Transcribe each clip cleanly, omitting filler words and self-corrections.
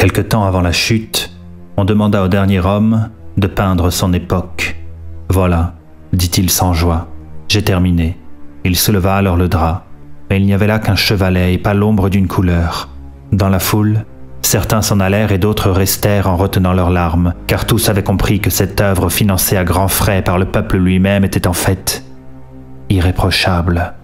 Quelque temps avant la chute, on demanda au dernier homme de peindre son époque. « Voilà », dit-il sans joie, « j'ai terminé. » Il souleva alors le drap, mais il n'y avait là qu'un chevalet et pas l'ombre d'une couleur. Dans la foule, certains s'en allèrent et d'autres restèrent en retenant leurs larmes, car tous avaient compris que cette œuvre financée à grands frais par le peuple lui-même était en fait irréprochable.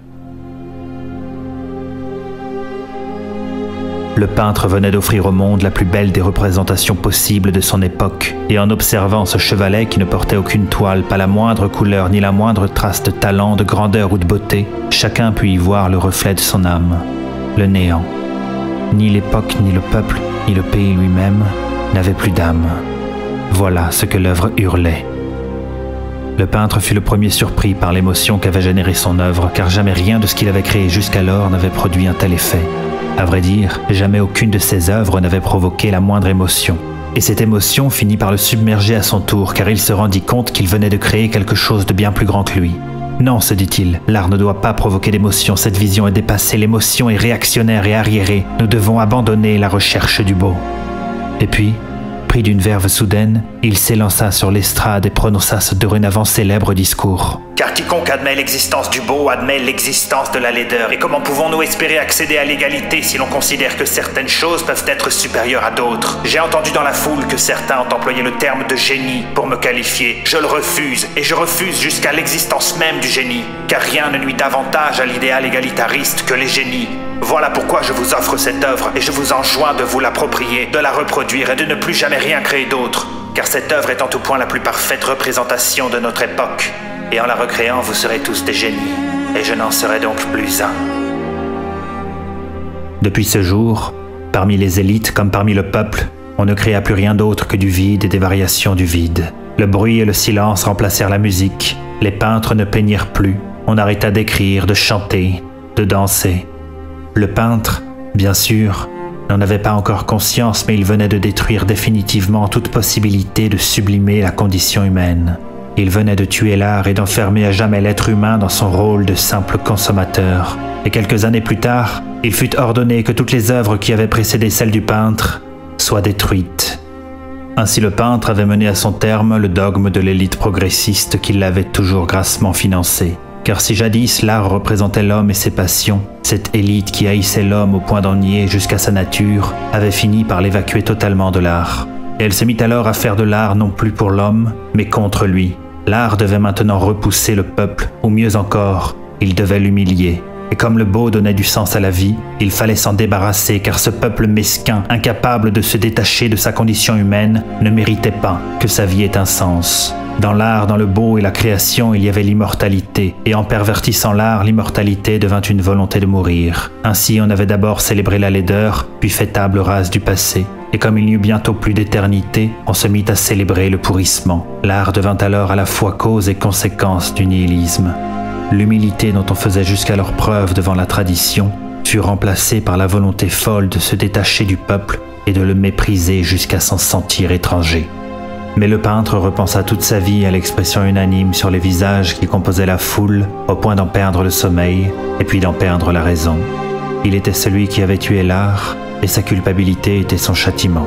Le peintre venait d'offrir au monde la plus belle des représentations possibles de son époque, et en observant ce chevalet qui ne portait aucune toile, pas la moindre couleur, ni la moindre trace de talent, de grandeur ou de beauté, chacun put y voir le reflet de son âme, le néant. Ni l'époque, ni le peuple, ni le pays lui-même n'avaient plus d'âme. Voilà ce que l'œuvre hurlait. Le peintre fut le premier surpris par l'émotion qu'avait générée son œuvre, car jamais rien de ce qu'il avait créé jusqu'alors n'avait produit un tel effet. À vrai dire, jamais aucune de ses œuvres n'avait provoqué la moindre émotion. Et cette émotion finit par le submerger à son tour, car il se rendit compte qu'il venait de créer quelque chose de bien plus grand que lui. Non, se dit-il, l'art ne doit pas provoquer d'émotion, cette vision est dépassée, l'émotion est réactionnaire et arriérée, nous devons abandonner la recherche du beau. Et puis, pris d'une verve soudaine, il s'élança sur l'estrade et prononça ce dorénavant célèbre discours. Car quiconque admet l'existence du beau admet l'existence de la laideur. Et comment pouvons-nous espérer accéder à l'égalité si l'on considère que certaines choses peuvent être supérieures à d'autres? J'ai entendu dans la foule que certains ont employé le terme de génie pour me qualifier. Je le refuse, et je refuse jusqu'à l'existence même du génie. Car rien ne nuit davantage à l'idéal égalitariste que les génies. Voilà pourquoi je vous offre cette œuvre et je vous enjoins de vous l'approprier, de la reproduire et de ne plus jamais rien créer d'autre. Car cette œuvre est en tout point la plus parfaite représentation de notre époque. Et en la recréant, vous serez tous des génies. Et je n'en serai donc plus un. Depuis ce jour, parmi les élites comme parmi le peuple, on ne créa plus rien d'autre que du vide et des variations du vide. Le bruit et le silence remplacèrent la musique. Les peintres ne peignirent plus. On arrêta d'écrire, de chanter, de danser. Le peintre, bien sûr, n'en avait pas encore conscience, mais il venait de détruire définitivement toute possibilité de sublimer la condition humaine. Il venait de tuer l'art et d'enfermer à jamais l'être humain dans son rôle de simple consommateur. Et quelques années plus tard, il fut ordonné que toutes les œuvres qui avaient précédé celles du peintre soient détruites. Ainsi le peintre avait mené à son terme le dogme de l'élite progressiste qui l'avait toujours grassement financé. Car si jadis l'art représentait l'homme et ses passions, cette élite qui haïssait l'homme au point d'en nier jusqu'à sa nature avait fini par l'évacuer totalement de l'art. Et elle se mit alors à faire de l'art non plus pour l'homme, mais contre lui. L'art devait maintenant repousser le peuple, ou mieux encore, il devait l'humilier. Et comme le beau donnait du sens à la vie, il fallait s'en débarrasser car ce peuple mesquin, incapable de se détacher de sa condition humaine, ne méritait pas que sa vie ait un sens. Dans l'art, dans le beau et la création, il y avait l'immortalité, et en pervertissant l'art, l'immortalité devint une volonté de mourir. Ainsi, on avait d'abord célébré la laideur, puis fait table rase du passé. Et comme il n'y eut bientôt plus d'éternité, on se mit à célébrer le pourrissement. L'art devint alors à la fois cause et conséquence du nihilisme. L'humilité dont on faisait jusqu'alors preuve devant la tradition fut remplacée par la volonté folle de se détacher du peuple et de le mépriser jusqu'à s'en sentir étranger. Mais le peintre repensa toute sa vie à l'expression unanime sur les visages qui composaient la foule, au point d'en perdre le sommeil, et puis d'en perdre la raison. Il était celui qui avait tué l'art, et sa culpabilité était son châtiment.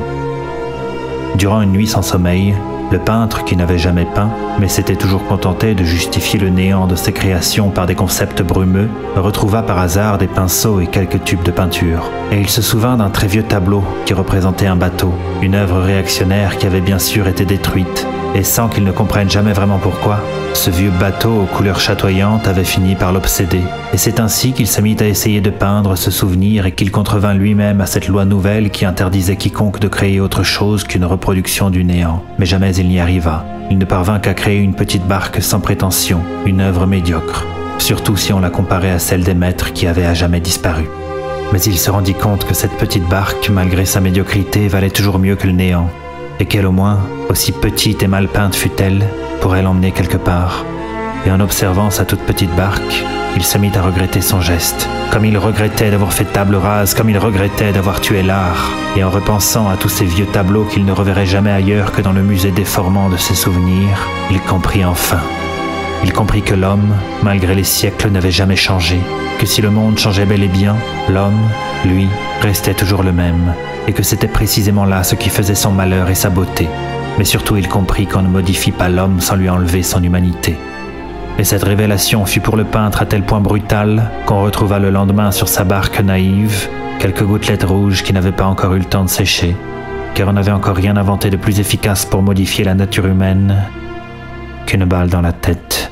Durant une nuit sans sommeil, le peintre, qui n'avait jamais peint, mais s'était toujours contenté de justifier le néant de ses créations par des concepts brumeux, retrouva par hasard des pinceaux et quelques tubes de peinture. Et il se souvint d'un très vieux tableau qui représentait un bateau, une œuvre réactionnaire qui avait bien sûr été détruite. Et sans qu'il ne comprenne jamais vraiment pourquoi, ce vieux bateau aux couleurs chatoyantes avait fini par l'obséder. Et c'est ainsi qu'il se mit à essayer de peindre ce souvenir et qu'il contrevint lui-même à cette loi nouvelle qui interdisait quiconque de créer autre chose qu'une reproduction du néant. Mais jamais il n'y arriva. Il ne parvint qu'à créer une petite barque sans prétention, une œuvre médiocre, surtout si on la comparait à celle des maîtres qui avaient à jamais disparu. Mais il se rendit compte que cette petite barque, malgré sa médiocrité, valait toujours mieux que le néant. Et qu'elle au moins, aussi petite et mal peinte fût-elle, pourrait l'emmener quelque part. Et en observant sa toute petite barque, il se mit à regretter son geste, comme il regrettait d'avoir fait table rase, comme il regrettait d'avoir tué l'art. Et en repensant à tous ces vieux tableaux qu'il ne reverrait jamais ailleurs que dans le musée déformant de ses souvenirs, il comprit enfin. Il comprit que l'homme, malgré les siècles, n'avait jamais changé, que si le monde changeait bel et bien, l'homme, lui, restait toujours le même. et que c'était précisément là ce qui faisait son malheur et sa beauté. Mais surtout il comprit qu'on ne modifie pas l'homme sans lui enlever son humanité. Et cette révélation fut pour le peintre à tel point brutale qu'on retrouva le lendemain sur sa barque naïve quelques gouttelettes rouges qui n'avaient pas encore eu le temps de sécher, car on n'avait encore rien inventé de plus efficace pour modifier la nature humaine qu'une balle dans la tête.